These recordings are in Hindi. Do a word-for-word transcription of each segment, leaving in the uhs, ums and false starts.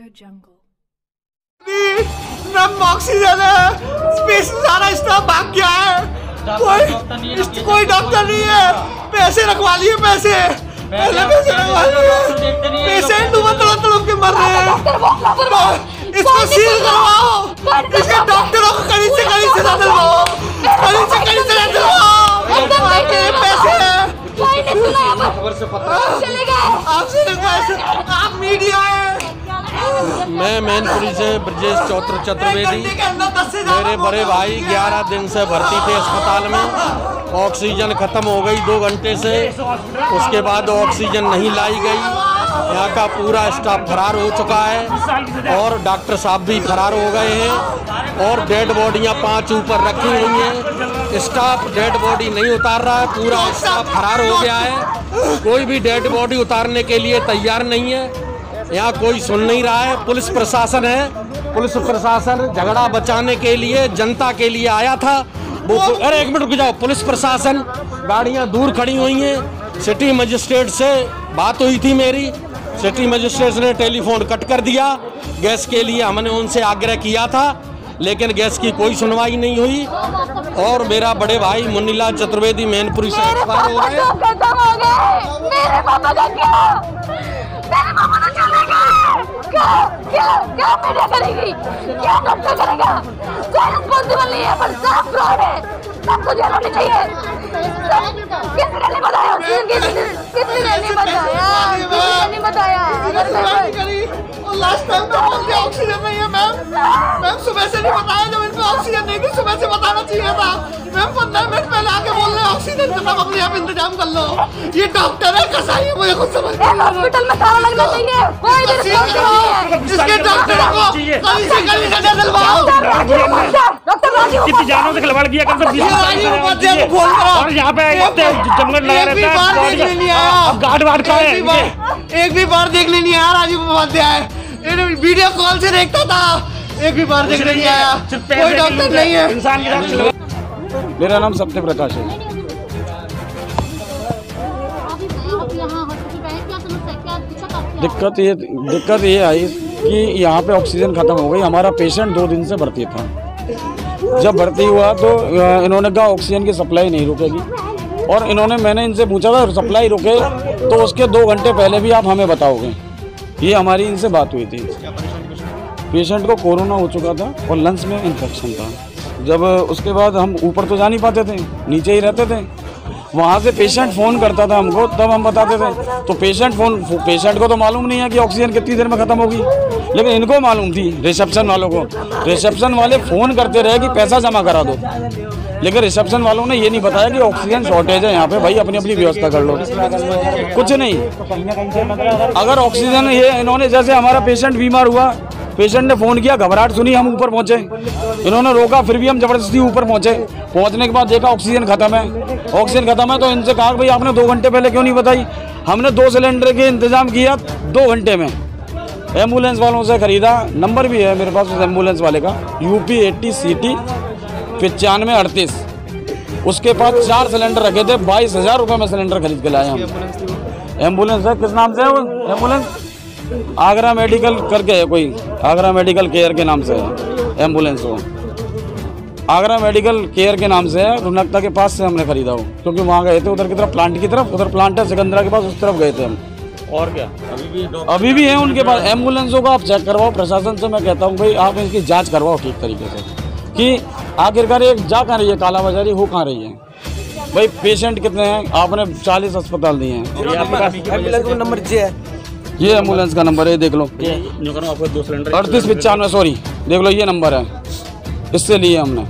ऑक्सीजन है, स्पेस सारा स्टाफ भाग गया है, कोई कोई डॉक्टर नहीं है, पैसे रखवा लिए, पैसे पहले पैसे रखवा लिए, पेशेंट तड़प तड़प के मर रहे हैं, इसको सील करवाओ, इसके डॉक्टरों को कड़ी से कड़ी से दिलवाओ, कड़ी से कड़ी से दिलवाओ, पैसे आप मीडिया है। मैं मैनपुरी से ब्रजेश चौत्र चतुर्वेदी। मेरे बड़े भाई ग्यारह दिन से भर्ती थे अस्पताल में, ऑक्सीजन खत्म हो गई दो घंटे से, उसके बाद ऑक्सीजन नहीं लाई गई, यहाँ का पूरा स्टाफ फरार हो चुका है और डॉक्टर साहब भी फरार हो गए हैं और डेड बॉडियाँ पांच ऊपर रखी हुई हैं, स्टाफ डेड बॉडी नहीं उतार रहा है, पूरा स्टाफ फरार हो गया है, कोई भी डेड बॉडी उतारने के लिए तैयार नहीं है, यहाँ कोई सुन नहीं रहा है। पुलिस प्रशासन है, पुलिस प्रशासन झगड़ा बचाने के लिए जनता के लिए आया था, वो अरे एक मिनट रुक जाओ, पुलिस प्रशासन गाड़ियाँ दूर खड़ी हुई हैं, सिटी मजिस्ट्रेट से बात हुई थी मेरी, सिटी मजिस्ट्रेट ने टेलीफोन कट कर दिया, गैस के लिए हमने उनसे आग्रह किया था लेकिन गैस की कोई सुनवाई नहीं हुई और मेरा बड़े भाई मुन्नीलाल चतुर्वेदी मैनपुरी से एक्सपायर हो गए। मेरे पापा का क्या? मेरे पापा तो चले गए। क्या क्या क्या मीडिया करेगी? क्या डॉक्टर करेगा? कोई रिस्पॉन्सिबल नहीं है, पर सब फ्रॉड है, सबको जेल होनी चाहिए। किसने नहीं बताया? किसने नहीं बताया? किसने नहीं बताया? लास्ट टाइम तो बोल दिया ऑक्सीजन नहीं है मैम, मैम सुबह से नहीं बताया, जब इनको ऑक्सीजन नहीं थी सुबह से बताना चाहिए था मैम, पंद्रह मिनट पहले आके बोल रहे हैं ऑक्सीजन का तब अपने आप इंतजाम कर लो। ये डॉक्टर है कसाई है, मुझे कुछ समझ नहीं। हॉस्पिटल में ताला लगना चाहिए, कोई भी रिस्पॉन्सिबल नहीं है, इसके डॉक्टर को कहीं से कहीं से दिलवाओ। डॉक्टर राजीव कितनी जानों से खिलवाड़ किया कर सब बोल और यहाँ पे जमगढ़ लगा रहता है, गार्ड वार्ड का है, एक भी बार देखने नहीं आया राजीव उपाध्याय, वीडियो कॉल से देखता था, एक भी बार देखने नहीं आया, कोई डॉक्टर नहीं है। इंसान की मेरा नाम सत्य प्रकाश है। दिक्कत ये दिक्कत ये आई कि यहाँ पे ऑक्सीजन खत्म हो गई, हमारा पेशेंट दो दिन से भर्ती था, जब भर्ती हुआ तो इन्होंने कहा ऑक्सीजन की सप्लाई नहीं रुकेगी और इन्होंने मैंने इनसे पूछा था सप्लाई रुके तो उसके दो घंटे पहले भी आप हमें बताओगे, ये हमारी इनसे बात हुई थी। पेशेंट को कोरोना हो चुका था और लंग्स में इन्फेक्शन था, जब उसके बाद हम ऊपर तो जा नहीं पाते थे, नीचे ही रहते थे, वहाँ से पेशेंट फ़ोन करता था हमको तब हम बताते थे, तो पेशेंट फ़ोन पेशेंट को तो मालूम नहीं है कि ऑक्सीजन कितनी देर में ख़त्म होगी, लेकिन इनको मालूम थी रिसेप्शन वालों को, रिसेप्शन वाले फ़ोन करते रहे कि पैसा जमा करा दो, लेकिन रिसेप्शन वालों ने ये नहीं बताया कि ऑक्सीजन शॉर्टेज है यहाँ पे, भाई अपनी अपनी व्यवस्था कर लो, कुछ नहीं। अगर ऑक्सीजन ये इन्होंने जैसे हमारा पेशेंट बीमार हुआ, पेशेंट ने फ़ोन किया, घबराहट सुनी, हम ऊपर पहुँचे, इन्होंने रोका, फिर भी हम ज़बरदस्ती ऊपर पहुँचे, पहुँचने के बाद देखा ऑक्सीजन खत्म है, ऑक्सीजन खत्म है तो इनसे कहा भाई आपने दो घंटे पहले क्यों नहीं बताई, हमने दो सिलेंडर के इंतज़ाम किया दो घंटे में, एम्बुलेंस वालों से ख़रीदा, नंबर भी है मेरे पास उस एम्बुलेंस वाले का, U P eighty C T पचानवे अड़तीस, उसके पास चार सिलेंडर रखे थे, बाईस हज़ार रुपये में सिलेंडर खरीद के लाए हम। एम्बुलेंस है, किस नाम से है वो एम्बुलेंस? आगरा मेडिकल करके है कोई, आगरा मेडिकल केयर के नाम से है एम्बुलेंस, वो आगरा मेडिकल केयर के नाम से है, रुनकता के पास से हमने खरीदा हो, क्योंकि वहाँ गए थे उधर की तरफ, प्लांट की तरफ, उधर प्लांट है सिकंदरा के पास, उस तरफ गए थे हम। और क्या अभी भी अभी भी है उनके पास एम्बुलेंसों का, आप चेक करवाओ, प्रशासन से मैं कहता हूँ भाई आप इसकी जाँच करवाओ ठीक तरीके से कि आखिरकार एक जा कहाँ रही है काला बाजारी, हो कहाँ रही है भाई, पेशेंट कितने हैं, आपने चालीस अस्पताल दिए हैं, नंबर है ये एम्बुलेंस का नंबर है, देख लो अड़तीस पचानवे, सॉरी देख लो ये नंबर है, इससे लिए हमने,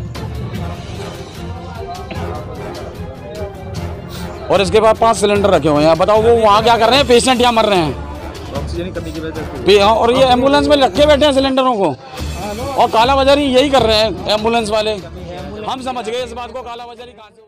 और इसके बाद पांच सिलेंडर रखे हुए हैं, बताओ वो वहाँ क्या कर रहे हैं, पेशेंट यहाँ मर रहे हैं ऑक्सीजन कमी की वजह से, और ये एम्बुलेंस में रखे बैठे हैं सिलेंडरों को, और काला बाजारी यही कर रहे हैं एम्बुलेंस वाले, हम समझ गए इस बात को, काला बाजारी कहाँ से